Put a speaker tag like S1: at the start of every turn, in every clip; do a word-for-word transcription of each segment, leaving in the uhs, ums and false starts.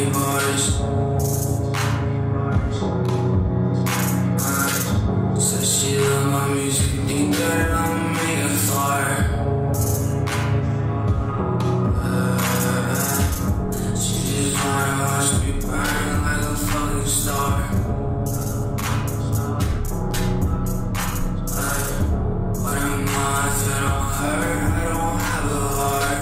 S1: bars. Said she love my music, think that I'll make a fire. She just wanna watch me burn like a fucking star. But I'm not, if it don't hurt, I don't have a heart.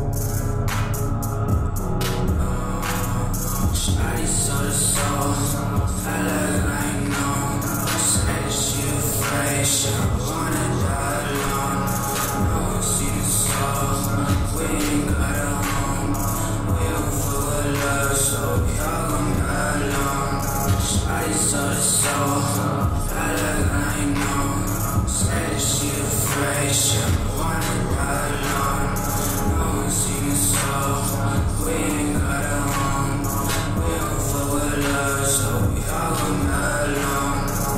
S1: Shawty so the soul, I look like no. Say she afraid, she don't wanna die alone. No one see the soul, we ain't got a home. We don't full of love, so we all gon' die alone. Shawty so the soul, I look like no. Say she afraid, she don't wanna die alone. No one see the soul, we ain't got a home. We don't full with love, so we all gon' die alone.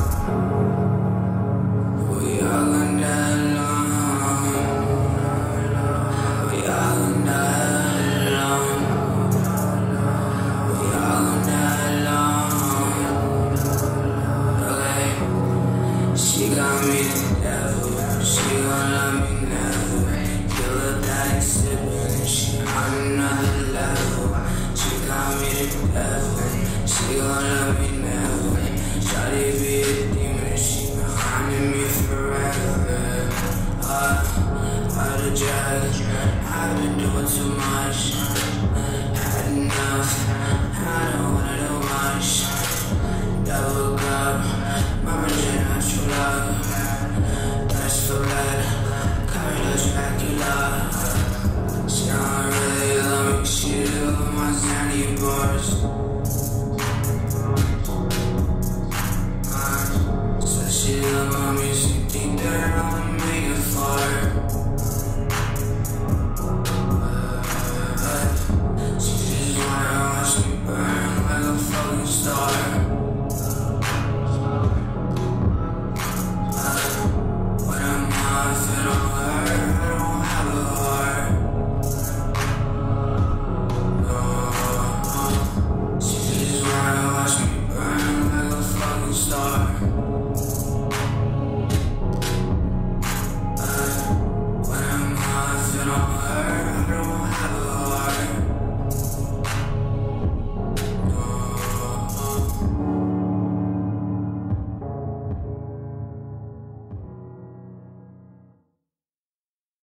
S1: We all gon' die alone. We all gon' die alone. We all gon' die alone. Okay. She got me the devil. She gon' love me never. Kill her back sippin'. She on another level. She got me the devil.